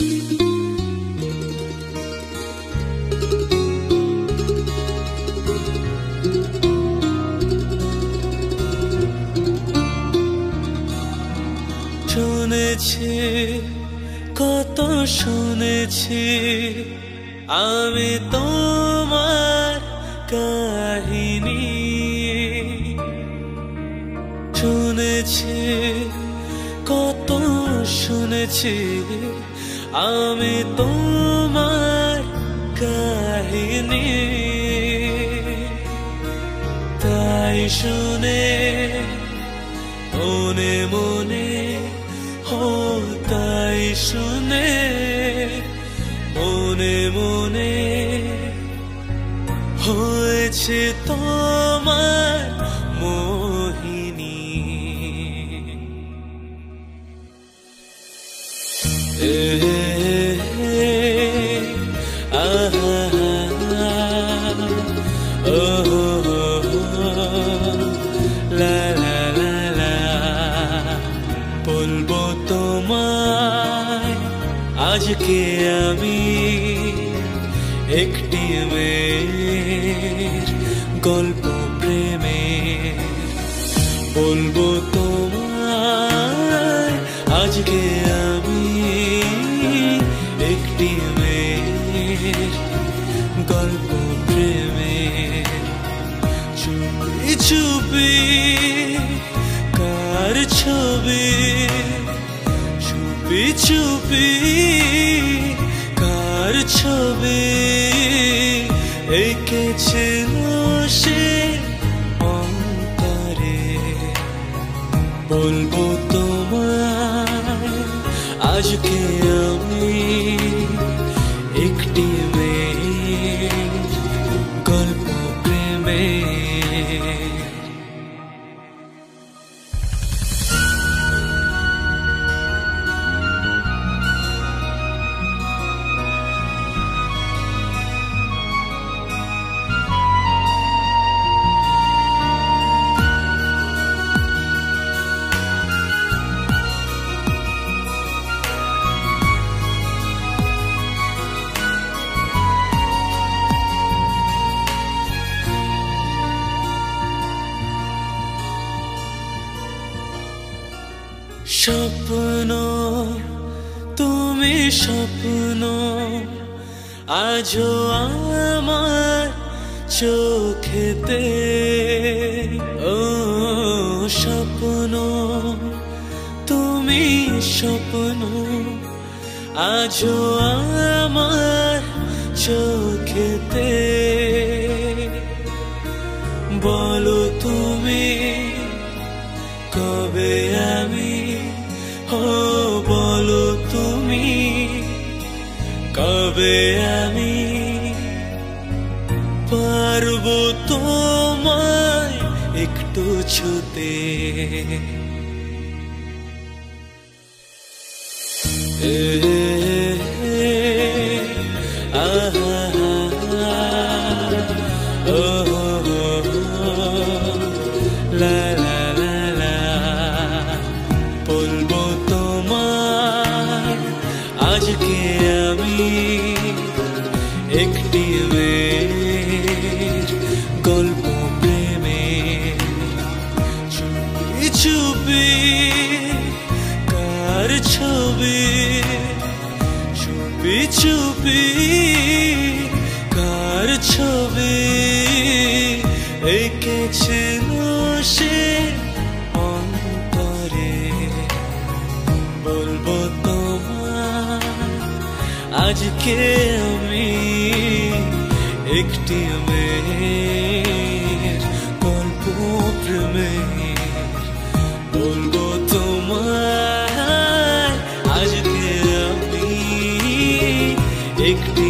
শুনেছি কত শুনেছি আমি তোমার কাহিনী, শুনেছি কত শুনেছি আমি তোমার কাহিনী। তাই শুনে মনে মনে তাই শুনে মনে মনে হয়েছে তোমার মোহিনী। বলবো তোমায় আজকে আমি একটি মেয়ের গল্প প্রেমের। বলবো তোমায় আজকে আমি একটি মেয়ের গল্প প্রেমের। চুপি চুপি কার ছবি, চুপি চুপি কার ছবি এঁকেছিল সে অন্তরে। বলবো তোমায় আজকে আমি একটি মেয়ের গল্প প্রেমের। স্বপ্ন তুমি স্বপ্ন আজও আমার চোখেতে। ও স্বপ্ন তুমি স্বপ্ন আজও আমার চোখেতে। বলো তুমি কবে আমি, বলো তুমি কবে আমি পারবো তোমায় একটু ছুতে। বলবো তোমায় আজকে আমি একটি মেয়ের গল্প প্রেমের। চুপি চুপি কার ছবি, চুপি চুপি কার ছবি এঁকেছিল সে অন্তরে। বলবো তোমায় আজকে আমি একটি মেয়ের গল্প প্রেমের। বলবো তোমায় আজকে আমি একটি